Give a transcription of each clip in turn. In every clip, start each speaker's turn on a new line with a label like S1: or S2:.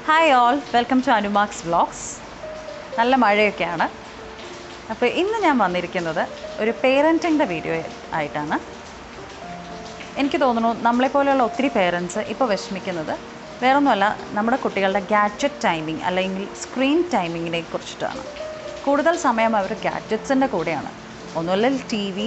S1: Hi all, welcome to Anumax vlogs. നല്ല മഴയൊക്കെയാണ്. അപ്പോൾ ഇന്ന് ഞാൻ വന്നിരിക്കുന്നത് ഒരു പേരൻറ്റിൻ്റെ വീഡിയോ ആയിട്ടാണ്. എനിക്ക് തോന്നുന്നു നമ്മളെപ്പോലെയുള്ള ഒത്തിരി പേരൻസ് ഇപ്പോൾ വിഷമിക്കുന്നത് വേറൊന്നുമല്ല, നമ്മുടെ കുട്ടികളുടെ ഗാഡ്ജറ്റ് ടൈമിംഗ് അല്ലെങ്കിൽ സ്ക്രീൻ ടൈമിങ്ങിനെ കുറിച്ചിട്ടാണ്. കൂടുതൽ സമയം അവർ ഗാഡ്ജറ്റ്സിൻ്റെ കൂടെയാണ്. ഒന്നുമില്ലെങ്കിൽ TV,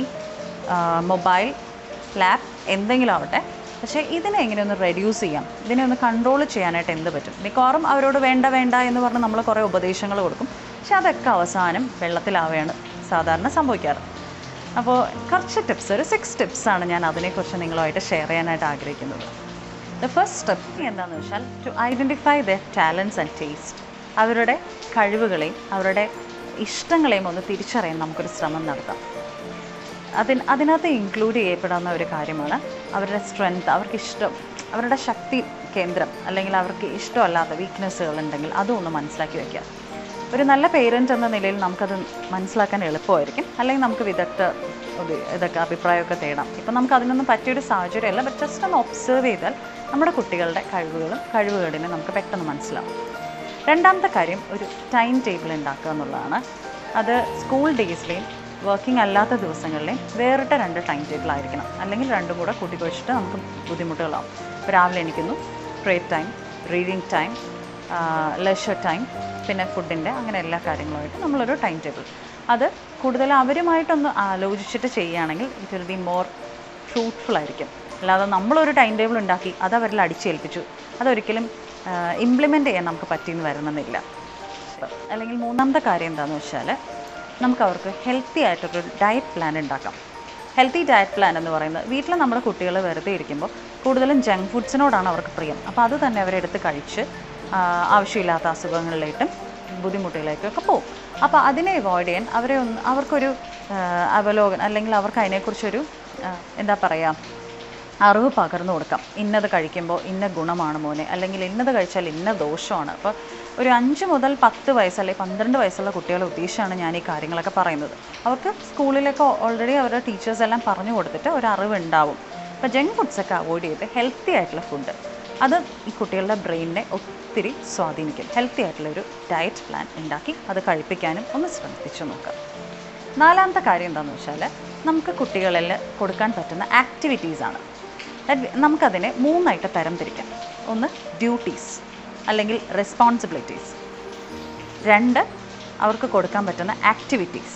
S1: മൊബൈൽ, ലാപ്പ് എന്തെങ്കിലും ആവട്ടെ. പക്ഷേ ഇതിനെ എങ്ങനെയൊന്ന് റെഡ്യൂസ് ചെയ്യാം, ഇതിനെ ഒന്ന് കൺട്രോൾ ചെയ്യാനായിട്ട് എന്ത് പറ്റും? മിക്കവാറും അവരോട് വേണ്ട എന്ന് പറഞ്ഞ് നമ്മൾ കുറേ ഉപദേശങ്ങൾ കൊടുക്കും. പക്ഷെ അതൊക്കെ അവസാനം വെള്ളത്തിലാവുകയാണ് സാധാരണ സംഭവിക്കാറ്. അപ്പോൾ കുറച്ച് ടിപ്സ്, ഒരു 6 ടിപ്സാണ് ഞാൻ അതിനെക്കുറിച്ച് നിങ്ങളുമായിട്ട് ഷെയർ ചെയ്യാനായിട്ട് ആഗ്രഹിക്കുന്നത്. ദ ഫസ്റ്റ് സ്റ്റെപ്പ് എന്താണെന്ന് വെച്ചാൽ to identify the talents and taste. അവരുടെ കഴിവുകളെയും അവരുടെ ഇഷ്ടങ്ങളെയും ഒന്ന് തിരിച്ചറിയാൻ നമുക്കൊരു ശ്രമം നടത്താം. അതിനകത്ത് ഇൻക്ലൂഡ് ചെയ്യപ്പെടാവുന്ന ഒരു കാര്യമാണ് അവരുടെ സ്ട്രെങ്ത്, അവർക്കിഷ്ടം, അവരുടെ ശക്തി കേന്ദ്രം, അല്ലെങ്കിൽ അവർക്ക് ഇഷ്ടമല്ലാത്ത വീക്ക്നെസ്സുകൾ ഉണ്ടെങ്കിൽ അതും ഒന്ന് മനസ്സിലാക്കി വയ്ക്കുക. ഒരു നല്ല പേരൻറ്റ് എന്ന നിലയിൽ നമുക്കത് മനസ്സിലാക്കാൻ എളുപ്പമായിരിക്കും. അല്ലെങ്കിൽ നമുക്ക് ഇതൊക്കെ അഭിപ്രായമൊക്കെ തേടാം. ഇപ്പം നമുക്ക് അതിനൊന്നും പറ്റിയൊരു സാഹചര്യമല്ല. ബട്ട് ജസ്റ്റ് ഒന്ന് ഒബ്സർവ് ചെയ്താൽ നമ്മുടെ കുട്ടികളുടെ കഴിവുകളിനെ നമുക്ക് പെട്ടെന്ന് മനസ്സിലാവും. രണ്ടാമത്തെ കാര്യം ഒരു ടൈം ടേബിൾ ഉണ്ടാക്കുക എന്നുള്ളതാണ്. അത് സ്കൂൾ ഡേയ്സിലെയും വർക്കിംഗ് അല്ലാത്ത ദിവസങ്ങളിലെയും വേറിട്ട 2 ടൈം ടേബിൾ ആയിരിക്കണം. അല്ലെങ്കിൽ രണ്ടും കൂടെ കൂട്ടിക്കൊഴിച്ചിട്ട് നമുക്ക് ബുദ്ധിമുട്ടുകളാവും. ഇപ്പോൾ രാവിലെ എണീക്കുന്നു, pray time, reading time, leisure time, പിന്നെ ഫുഡിൻ്റെ, അങ്ങനെ എല്ലാ കാര്യങ്ങളുമായിട്ട് നമ്മളൊരു ടൈം ടേബിൾ. അത് കൂടുതൽ അവരുമായിട്ടൊന്ന് ആലോചിച്ചിട്ട് ചെയ്യുകയാണെങ്കിൽ it will be more fruitful ആയിരിക്കും. അല്ലാതെ നമ്മളൊരു ടൈം ടേബിൾ ഉണ്ടാക്കി അത് അവരിൽ അടിച്ചേൽപ്പിച്ചു, അതൊരിക്കലും ഇംപ്ലിമെൻറ്റ് ചെയ്യാൻ നമുക്ക് പറ്റിയെന്ന് വരണമെന്നില്ല. അല്ലെങ്കിൽ മൂന്നാമത്തെ കാര്യം എന്താണെന്ന് വെച്ചാൽ നമുക്ക് അവർക്ക് ഹെൽത്തി ആയിട്ടൊരു ഡയറ്റ് പ്ലാൻ ഉണ്ടാക്കാം. ഹെൽത്തി ഡയറ്റ് പ്ലാൻ എന്ന് പറയുന്നത്, വീട്ടിൽ നമ്മുടെ കുട്ടികൾ വെറുതെ ഇരിക്കുമ്പോൾ കൂടുതലും ജങ്ക് ഫുഡ്സിനോടാണ് അവർക്ക് പ്രിയം. അപ്പോൾ അത് തന്നെ അവരെടുത്ത് കഴിച്ച് ആവശ്യമില്ലാത്ത അസുഖങ്ങളിലേക്കും ബുദ്ധിമുട്ടുകളിലേക്കൊക്കെ പോകും. അപ്പോൾ അതിനെ അവോയ്ഡ് ചെയ്യാൻ അവർക്കൊരു അവലോകനം, അല്ലെങ്കിൽ അവർക്ക് അതിനെക്കുറിച്ചൊരു എന്താ പറയുക, അറിവ് പകർന്നു കൊടുക്കാം. ഇന്നത് കഴിക്കുമ്പോൾ ഇന്ന ഗുണമാണ് മോനെ, അല്ലെങ്കിൽ ഇന്നത് കഴിച്ചാൽ ഇന്ന ദോഷമാണ്. അപ്പോൾ ഒരു 5 മുതൽ 10 വയസ്സ് അല്ലെങ്കിൽ 12 വയസ്സുള്ള കുട്ടികളെ ഉദ്ദേശിച്ചാണ് ഞാൻ ഈ കാര്യങ്ങളൊക്കെ പറയുന്നത്. അവർക്ക് സ്കൂളിലൊക്കെ ഓൾറെഡി അവരുടെ ടീച്ചേഴ്സ് എല്ലാം പറഞ്ഞു കൊടുത്തിട്ട് ഒരു അറിവ് ഉണ്ടാവും. അപ്പോൾ ജങ്ക് ഫുഡ്സൊക്കെ അവോയ്ഡ് ചെയ്ത് ഹെൽത്തി ആയിട്ടുള്ള ഫുഡ്, അത് ഈ കുട്ടികളുടെ ബ്രെയിനിനെ ഒത്തിരി സ്വാധീനിക്കും. ഹെൽത്തി ആയിട്ടുള്ളൊരു ഡയറ്റ് പ്ലാൻ ഉണ്ടാക്കി അത് കഴിപ്പിക്കാനും ഒന്ന് ശ്രദ്ധിച്ചു നോക്കാം. നാലാമത്തെ കാര്യം എന്താണെന്ന് വെച്ചാൽ നമുക്ക് കുട്ടികളിൽ കൊടുക്കാൻ പറ്റുന്ന ആക്ടിവിറ്റീസാണ്. നമുക്കതിനെ 3 തരം തിരിക്കാം. ഒന്ന് ഡ്യൂട്ടീസ് അല്ലെങ്കിൽ റെസ്പോൺസിബിലിറ്റീസ്. 2 അവർക്ക് കൊടുക്കാൻ പറ്റുന്ന activities.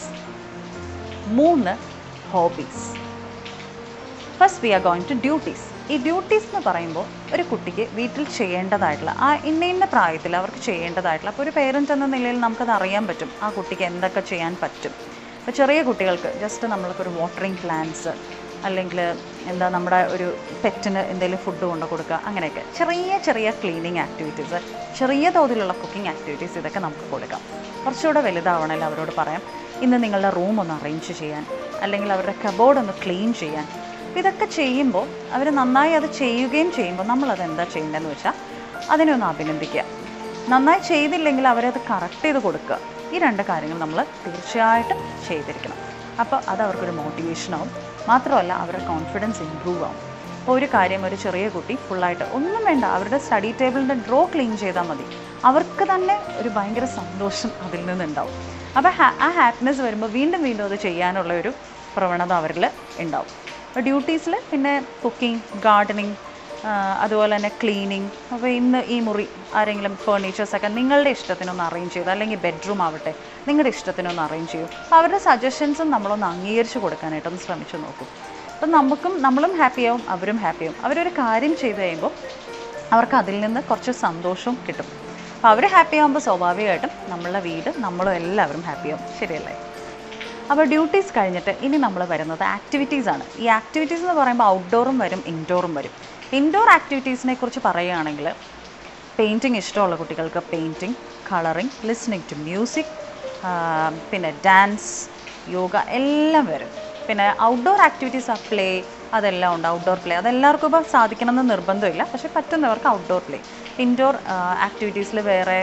S1: 3 hobbies. First we are going to duties. ഈ ഡ്യൂട്ടീസ് എന്ന് പറയുമ്പോൾ ഒരു കുട്ടിക്ക് വീട്ടിൽ ചെയ്യേണ്ടതായിട്ടുള്ള ഇന്ന പ്രായത്തിൽ അവർക്ക് ചെയ്യേണ്ടതായിട്ടുള്ള, അപ്പോൾ ഒരു പേരൻറ്റ് എന്ന നിലയിൽ നമുക്കത് അറിയാൻ പറ്റും ആ കുട്ടിക്ക് എന്തൊക്കെ ചെയ്യാൻ പറ്റും. ഇപ്പോൾ ചെറിയ കുട്ടികൾക്ക് ജസ്റ്റ് നമ്മൾക്കൊരു വാട്ടറിങ് പ്ലാന്റ്സ്, അല്ലെങ്കിൽ നമ്മുടെ ഒരു പെറ്റിന് എന്തെങ്കിലും ഫുഡ് കൊണ്ട് കൊടുക്കുക, അങ്ങനെയൊക്കെ ചെറിയ ക്ലീനിങ് ആക്ടിവിറ്റീസ്, ചെറിയ തോതിലുള്ള കുക്കിംഗ് ആക്ടിവിറ്റീസ്, ഇതൊക്കെ നമുക്ക് കൊടുക്കാം. കുറച്ചുകൂടെ വലുതാവണമെങ്കിൽ അവരോട് പറയാം, ഇന്ന് നിങ്ങളുടെ റൂം ഒന്ന് അറേഞ്ച് ചെയ്യാൻ, അല്ലെങ്കിൽ അവരുടെ കബോർഡ് ഒന്ന് ക്ലീൻ ചെയ്യാൻ. ഇതൊക്കെ ചെയ്യുമ്പോൾ അവർ നന്നായി അത് ചെയ്യുകയും ചെയ്യുമ്പോൾ നമ്മളത് എന്താ ചെയ്യേണ്ടതെന്ന് വെച്ചാൽ അതിനെ ഒന്ന് അഭിനന്ദിക്കുക. നന്നായി ചെയ്തില്ലെങ്കിൽ അവരത് കറക്റ്റ് ചെയ്ത് കൊടുക്കുക. ഈ 2 കാര്യങ്ങൾ നമ്മൾ തീർച്ചയായിട്ടും ചെയ്തിരിക്കണം. അപ്പോൾ അത് അവർക്കൊരു മോട്ടിവേഷനാവും. മാത്രമല്ല അവരുടെ കോൺഫിഡൻസ് ഇമ്പ്രൂവ് ആവും. അപ്പോൾ ഒരു കാര്യം ഒരു ചെറിയ കുട്ടി ഫുള്ളായിട്ട് ഒന്നും വേണ്ട, അവരുടെ സ്റ്റഡി ടേബിളിൻ്റെ ഡ്രോ ക്ലീൻ ചെയ്താൽ മതി, അവർക്ക് തന്നെ ഒരു ഭയങ്കര സന്തോഷം അതിൽ നിന്നുണ്ടാവും. അപ്പോൾ ആ ഹാപ്പിനെസ് വരുമ്പോൾ വീണ്ടും അത് ചെയ്യാനുള്ള ഒരു പ്രവണത അവരിൽ ഉണ്ടാവും. അപ്പോൾ ഡ്യൂട്ടീസിൽ പിന്നെ കുക്കിംഗ്, ഗാർഡനിങ്, അതുപോലെ തന്നെ ക്ലീനിങ്. അപ്പോൾ ഇന്ന് ഈ മുറി ആരെങ്കിലും ഫേർണിച്ചേഴ്സൊക്കെ നിങ്ങളുടെ ഇഷ്ടത്തിനൊന്ന് അറേഞ്ച് ചെയ്തു, അല്ലെങ്കിൽ ബെഡ്റൂം ആവട്ടെ നിങ്ങളുടെ ഇഷ്ടത്തിനൊന്ന് അറേഞ്ച് ചെയ്യും. അപ്പോൾ അവരുടെ സജഷൻസും നമ്മളൊന്ന് അംഗീകരിച്ച് കൊടുക്കാനായിട്ടൊന്ന് ശ്രമിച്ചു നോക്കും. അപ്പം നമ്മളും ഹാപ്പിയാവും, അവരും ഹാപ്പിയാവും. അവരൊരു കാര്യം ചെയ്ത് കഴിയുമ്പോൾ അവർക്ക് അതിൽ നിന്ന് കുറച്ച് സന്തോഷവും കിട്ടും. അപ്പോൾ അവർ ഹാപ്പിയാവുമ്പോൾ സ്വാഭാവികമായിട്ടും നമ്മളുടെ വീട്, നമ്മളും എല്ലാവരും ഹാപ്പിയാവും. ശരിയല്ലേ? അപ്പോൾ ഡ്യൂട്ടീസ് കഴിഞ്ഞിട്ട് ഇനി നമ്മൾ വരുന്നത് ആക്ടിവിറ്റീസാണ്. ഈ ആക്ടിവിറ്റീസ് എന്ന് പറയുമ്പോൾ ഔട്ട്ഡോറും വരും, ഇൻഡോറും വരും. ഇൻഡോർ ആക്ടിവിറ്റീസിനെ കുറിച്ച് പറയുകയാണെങ്കിൽ പെയിൻറ്റിങ് ഇഷ്ടമുള്ള കുട്ടികൾക്ക് painting, colouring, listening to music, പിന്നെ ഡാൻസ്, യോഗ എല്ലാം വരും. പിന്നെ ഔട്ട്ഡോർ ആക്ടിവിറ്റീസ് പ്ലേ, അതെല്ലാം ഉണ്ട്. ഔട്ട്ഡോർ പ്ലേ അതെല്ലാവർക്കും ഇപ്പോൾ സാധിക്കണമെന്ന് നിർബന്ധമില്ല, പക്ഷേ പറ്റുന്നവർക്ക് ഔട്ട്ഡോർ പ്ലേ. ഇൻഡോർ ആക്ടിവിറ്റീസിൽ വേറെ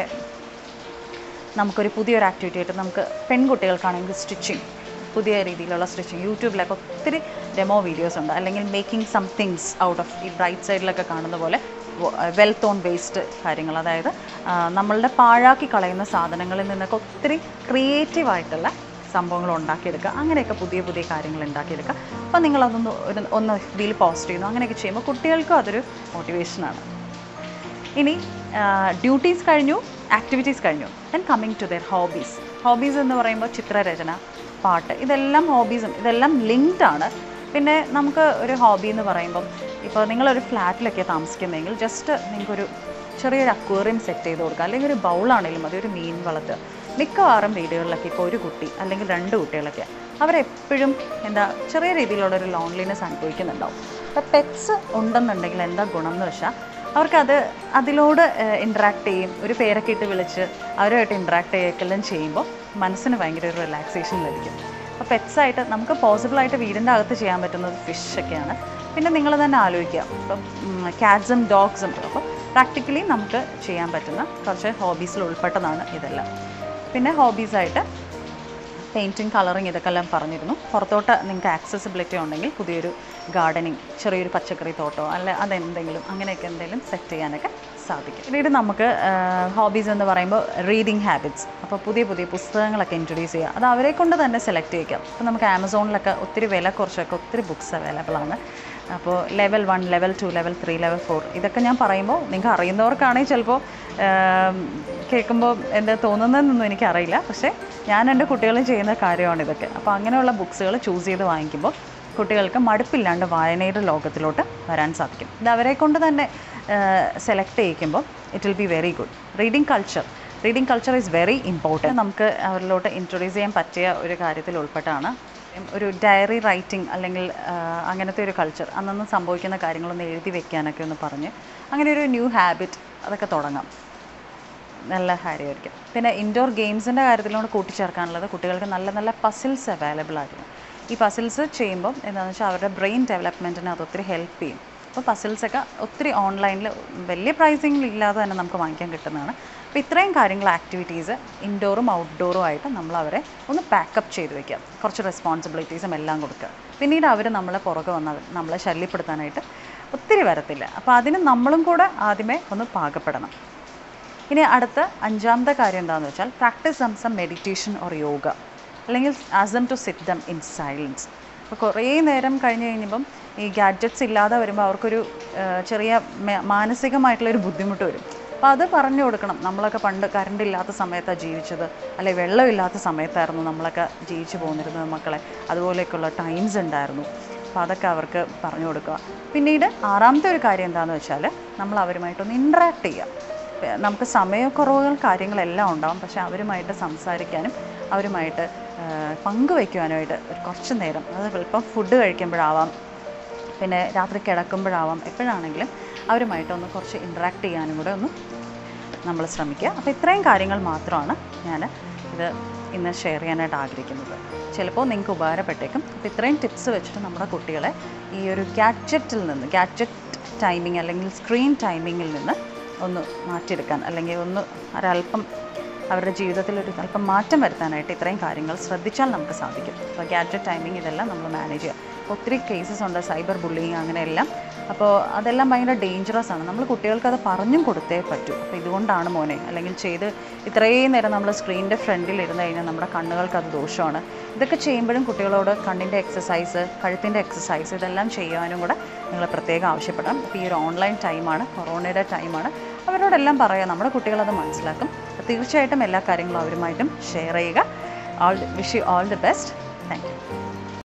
S1: നമുക്കൊരു പുതിയൊരു ആക്ടിവിറ്റി ആയിട്ട് നമുക്ക് പെൺകുട്ടികൾക്കാണെങ്കിൽ സ്റ്റിച്ചിങ്, പുതിയ രീതിയിലുള്ള സ്റ്റിച്ചിങ് യൂട്യൂബിലൊക്കെ ഒത്തിരി ഡെമോ വീഡിയോസ് ഉണ്ട്. അല്ലെങ്കിൽ making some things out of ഈ ബ്രൈറ്റ് സൈഡിലൊക്കെ കാണുന്ന പോലെ വെൽത്ത് ഓൺ വേസ്റ്റ് കാര്യങ്ങൾ, അതായത് നമ്മളുടെ പാഴാക്കി കളയുന്ന സാധനങ്ങളിൽ നിന്നൊക്കെ ഒത്തിരി ക്രിയേറ്റീവായിട്ടുള്ള സംഭവങ്ങൾ ഉണ്ടാക്കിയെടുക്കുക. അങ്ങനെയൊക്കെ പുതിയ പുതിയ കാര്യങ്ങൾ ഉണ്ടാക്കിയെടുക്കുക. അപ്പോൾ നിങ്ങളതൊന്ന് ഒന്ന് ഇതിൽ പോസ്റ്റ് ചെയ്യുന്നു. അങ്ങനെയൊക്കെ ചെയ്യുമ്പോൾ കുട്ടികൾക്കും അതൊരു മോട്ടിവേഷനാണ്. ഇനി ഡ്യൂട്ടീസ് കഴിഞ്ഞു, ആക്ടിവിറ്റീസ് കഴിഞ്ഞു. Then coming to their hobbies. Hobbies എന്ന് പറയുമ്പോൾ ചിത്രരചന, പാട്ട്, ഇതെല്ലാം ഹോബീസും ഇതെല്ലാം ലിങ്ക്ഡ് ആണ്. പിന്നെ നമുക്ക് ഒരു ഹോബി എന്ന് പറയുമ്പം ഇപ്പോൾ നിങ്ങളൊരു ഫ്ലാറ്റിലൊക്കെ താമസിക്കുന്നതെങ്കിൽ ജസ്റ്റ് നിങ്ങൾക്കൊരു ചെറിയൊരു അക്വേറിയം സെറ്റ് ചെയ്ത് കൊടുക്കുക, അല്ലെങ്കിൽ ഒരു ബൗളാണെങ്കിലും മതി, ഒരു മീൻ വളർത്തുക. മിക്കവാറും വീടുകളിലൊക്കെ ഇപ്പോൾ ഒരു കുട്ടി അല്ലെങ്കിൽ 2 കുട്ടികളൊക്കെ അവരെപ്പോഴും ചെറിയ രീതിയിലുള്ളൊരു ലോൺലിനെസ് അനുഭവിക്കുന്നുണ്ടാവും. അപ്പോൾ പെറ്റ്സ് ഉണ്ടെന്നുണ്ടെങ്കിൽ എന്താ ഗുണം എന്ന് വെച്ചാൽ അവർക്കത് അതിലോട് ഇൻട്രാക്ട് ചെയ്യും, ഒരു പേരൊക്കെ ഇട്ട് വിളിച്ച് അവരുമായിട്ട് ഇൻട്രാക്ട് ചെയ്യുകയെല്ലാം ചെയ്യുമ്പോൾ മനസ്സിന് ഭയങ്കര ഒരു റിലാക്സേഷൻ ലഭിക്കും. അപ്പോൾ പെറ്റ്സായിട്ട് നമുക്ക് പോസിബിളായിട്ട് വീടിൻ്റെ അകത്ത് ചെയ്യാൻ പറ്റുന്നത് ഫിഷൊക്കെയാണ്. പിന്നെ നിങ്ങൾ തന്നെ ആലോചിക്കുക, ഇപ്പം ക്യാറ്റ്സും ഡോഗ്സും. അപ്പോൾ പ്രാക്ടിക്കലി നമുക്ക് ചെയ്യാൻ പറ്റുന്ന കുറച്ച് ഹോബീസിൽ ഉൾപ്പെട്ടതാണ് ഇതെല്ലാം. പിന്നെ ഹോബീസായിട്ട് പെയിൻറ്റിങ്, കളറിങ്, ഇതൊക്കെ എല്ലാം പറഞ്ഞിരുന്നു. പുറത്തോട്ട് നിങ്ങൾക്ക് ആക്സസിബിലിറ്റി ഉണ്ടെങ്കിൽ പുതിയൊരു ഗാർഡനിങ്, ചെറിയൊരു പച്ചക്കറി തോട്ടോ അല്ല അതെന്തെങ്കിലും അങ്ങനെയൊക്കെ എന്തെങ്കിലും സെറ്റ് ചെയ്യാനൊക്കെ സാധിക്കും. പിന്നീട് നമുക്ക് ഹോബീസ് എന്ന് പറയുമ്പോൾ റീഡിങ് ഹാബിറ്റ്സ്. അപ്പോൾ പുതിയ പുതിയ പുസ്തകങ്ങളൊക്കെ ഇൻട്രൊഡ്യൂസ് ചെയ്യുക. അത് അവരെ കൊണ്ട് തന്നെ സെലക്ട് ചെയ്യിക്കാം. അപ്പോൾ നമുക്ക് ആമസോണിലൊക്കെ ഒത്തിരി വില കുറച്ചൊക്കെ ഒത്തിരി ബുക്സ് അവൈലബിൾ ആണ്. അപ്പോൾ ലെവൽ 1, ലെവൽ 2, ലെവൽ 3, ലെവൽ 4 ഇതൊക്കെ ഞാൻ പറയുമ്പോൾ നിങ്ങൾക്ക് അറിയുന്നവർക്കാണെങ്കിൽ ചിലപ്പോൾ കേൾക്കുമ്പോൾ എന്താ തോന്നുന്നതെന്നൊന്നും എനിക്കറിയില്ല. പക്ഷേ ഞാൻ എൻ്റെ കുട്ടികളും ചെയ്യുന്ന കാര്യമാണ് ഇതൊക്കെ. അപ്പോൾ അങ്ങനെയുള്ള ബുക്സുകൾ ചൂസ് ചെയ്ത് വാങ്ങിക്കുമ്പോൾ കുട്ടികൾക്ക് മടുപ്പില്ലാണ്ട് വായനയുടെ ലോകത്തിലോട്ട് വരാൻ സാധിക്കും. ഇത് അവരെ കൊണ്ട് തന്നെ സെലക്ട് ചെയ്യിക്കുമ്പോൾ it will be very good. Reading culture is very important. നമുക്ക് അവരിലോട്ട് ഇൻട്രൊഡ്യൂസ് ചെയ്യാൻ പറ്റിയ ഒരു കാര്യത്തിൽ ഉൾപ്പെട്ടാണ് ഒരു ഡയറി റൈറ്റിംഗ്, അല്ലെങ്കിൽ അങ്ങനത്തെ ഒരു കൾച്ചർ. അന്നൊന്നും സംഭവിക്കുന്ന കാര്യങ്ങളൊന്ന് എഴുതി വെക്കാനൊക്കെ ഒന്ന് പറഞ്ഞ് അങ്ങനെ ഒരു ന്യൂ ഹാബിറ്റ് അതൊക്കെ തുടങ്ങാം. നല്ല കാര്യമായിരിക്കും. പിന്നെ ഇൻഡോർ ഗെയിംസിൻ്റെ കാര്യത്തിലോട് കൂട്ടിച്ചേർക്കാനുള്ളത് കുട്ടികൾക്ക് നല്ല നല്ല പസിൽസ് അവൈലബിൾ ആയിരുന്നു. ഈ പസിൽസ് ചെയ്യുമ്പം എന്താണെന്ന് വെച്ചാൽ അവരുടെ ബ്രെയിൻ ഡെവലപ്മെൻറ്റിന് അത് ഒത്തിരി ഹെൽപ്പ് ചെയ്യും. അപ്പോൾ പസിൽസൊക്കെ ഒത്തിരി ഓൺലൈനിൽ വലിയ പ്രൈസിങ്ങിലില്ലാതെ തന്നെ നമുക്ക് വാങ്ങിക്കാൻ കിട്ടുന്നതാണ്. അപ്പോൾ ഇത്രയും കാര്യങ്ങൾ, ആക്ടിവിറ്റീസ് ഇൻഡോറും ഔട്ട്ഡോറും ആയിട്ട് നമ്മൾ അവരെ ഒന്ന് പാക്കപ്പ് ചെയ്ത് വയ്ക്കുക. കുറച്ച് റെസ്പോൺസിബിലിറ്റീസും എല്ലാം കൊടുക്കുക. പിന്നീട് അവർ നമ്മളെ പുറകെ വന്നാൽ നമ്മളെ ശല്യപ്പെടുത്താനായിട്ട് ഒത്തിരി വരത്തില്ല. അപ്പോൾ അതിന് നമ്മളും കൂടെ ആദ്യമേ ഒന്ന് പാകപ്പെടണം. ഇനി അടുത്ത 5ാമത്തെ കാര്യം എന്താണെന്ന് വെച്ചാൽ practise some meditation or yoga, അല്ലെങ്കിൽ ask them to sit them in silence. അപ്പോൾ കുറേ നേരം കഴിഞ്ഞപ്പം ഈ ഗാഡ്ജറ്റ്സ് ഇല്ലാതെ വരുമ്പോൾ അവർക്കൊരു ചെറിയ മാനസികമായിട്ടുള്ളൊരു ബുദ്ധിമുട്ട് വരും. അപ്പോൾ അത് പറഞ്ഞു കൊടുക്കണം. നമ്മളൊക്കെ പണ്ട് കറണ്ട് ഇല്ലാത്ത സമയത്താണ് ജീവിച്ചത്, അല്ലെങ്കിൽ വെള്ളമില്ലാത്ത സമയത്തായിരുന്നു നമ്മളൊക്കെ ജീവിച്ചു പോന്നിരുന്നത് മക്കളെ. അതുപോലെയൊക്കെയുള്ള ടൈംസ് ഉണ്ടായിരുന്നു. അപ്പോൾ അതൊക്കെ അവർക്ക് പറഞ്ഞു കൊടുക്കുക. പിന്നീട് 6ാമത്തെ ഒരു കാര്യം എന്താണെന്ന് വെച്ചാൽ നമ്മൾ അവരുമായിട്ടൊന്ന് ഇൻട്രാക്ട് ചെയ്യുക. നമുക്ക് സമയക്കുറവുകൾ കാര്യങ്ങളെല്ലാം ഉണ്ടാകും, പക്ഷേ അവരുമായിട്ട് സംസാരിക്കാനും അവരുമായിട്ട് പങ്കുവയ്ക്കുവാനുമായിട്ട് കുറച്ച് നേരം, അത് ഇപ്പം ഫുഡ് കഴിക്കുമ്പോഴാവാം, പിന്നെ രാത്രി കിടക്കുമ്പോഴാവാം, എപ്പോഴാണെങ്കിലും അവരുമായിട്ടൊന്ന് കുറച്ച് ഇൻട്രാക്ട് ചെയ്യാനും കൂടെ ഒന്ന് നമ്മൾ ശ്രമിക്കുക. അപ്പോൾ ഇത്രയും കാര്യങ്ങൾ മാത്രമാണ് ഞാൻ ഇത് ഇന്ന് ഷെയർ ചെയ്യാനായിട്ട് ആഗ്രഹിക്കുന്നത്. ചിലപ്പോൾ നിങ്ങൾക്ക് ഉപകാരപ്പെട്ടേക്കും. അപ്പോൾ ഇത്രയും ടിപ്സ് വെച്ചിട്ട് നമ്മുടെ കുട്ടികളെ ഈ ഒരു ഗാഡ്ജറ്റ് ടൈമിങ് അല്ലെങ്കിൽ സ്ക്രീൻ ടൈമിങ്ങിൽ നിന്ന് ഒന്ന് മാറ്റിയെടുക്കാൻ, അല്ലെങ്കിൽ ഒരല്പം അവരുടെ ജീവിതത്തിൽ അല്പം മാറ്റം വരുത്താനായിട്ട് ഇത്രയും കാര്യങ്ങൾ ശ്രദ്ധിച്ചാൽ നമുക്ക് സാധിക്കും. അപ്പോൾ ഗാഡ്ജറ്റ് ടൈമിങ് ഇതെല്ലാം നമ്മൾ മാനേജ് ചെയ്യുക. ഒത്തിരി കേസസ് ഉണ്ട്, സൈബർ ബുള്ളിങ് അങ്ങനെയെല്ലാം. അപ്പോൾ അതെല്ലാം ഭയങ്കര ഡേഞ്ചറസ് ആണ്. നമ്മൾ കുട്ടികൾക്കത് പറഞ്ഞും കൊടുത്തേ പറ്റൂ. അപ്പോൾ ഇതുകൊണ്ടാണ് മോനെ, അല്ലെങ്കിൽ ഇത്രയും നേരം നമ്മൾ സ്ക്രീനിൻ്റെ ഫ്രണ്ടിൽ ഇരുന്ന് കഴിഞ്ഞാൽ നമ്മുടെ കണ്ണുകൾക്ക് അത് ദോഷമാണ്. ഇതൊക്കെ ചെയ്യുമ്പോഴും കുട്ടികളോട് കണ്ണിൻ്റെ എക്സസൈസ്, കഴുത്തിൻ്റെ എക്സസൈസ് ഇതെല്ലാം ചെയ്യാനും കൂടെ നിങ്ങൾ പ്രത്യേകം ആവശ്യപ്പെടാം. അപ്പോൾ ഈ ഒരു ഓൺലൈൻ ടൈമാണ്, കൊറോണയുടെ ടൈമാണ്. അവരോടെല്ലാം പറയാം, നമ്മുടെ കുട്ടികളത് മനസ്സിലാക്കും. തീർച്ചയായിട്ടും എല്ലാ കാര്യങ്ങളും അവരുമായിട്ടും ഷെയർ ചെയ്യുക. Wish you all the best. Thank U.